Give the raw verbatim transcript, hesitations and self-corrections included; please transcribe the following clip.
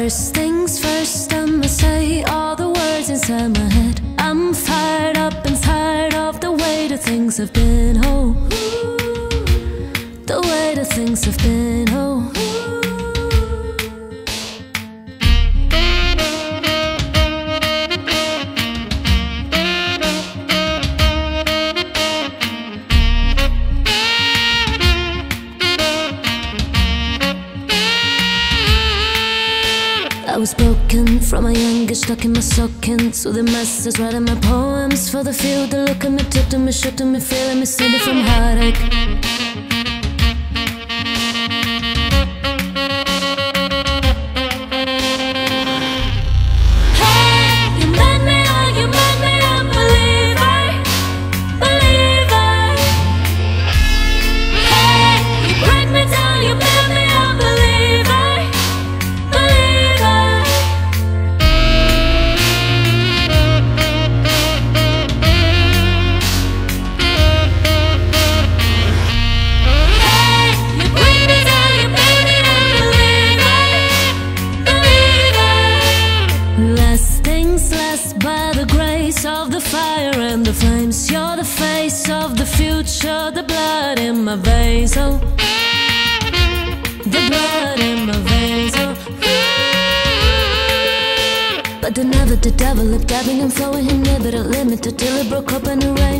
First things first, I'ma say all the words inside my head. I'm fired up and tired of the way that things have been, oh, the way that things have been, oh. I was broken from a young age, stuck in my stockings. So the masters writing my poems for the few that look at me, tipped me, shook me, feeling me, stealing from heartache. Of the fire and the flames, you're the face of the future, the blood in my veins, oh, the blood in my veins, oh. But the never the devil, dabbing and flowing, he never limited till it broke up and erased.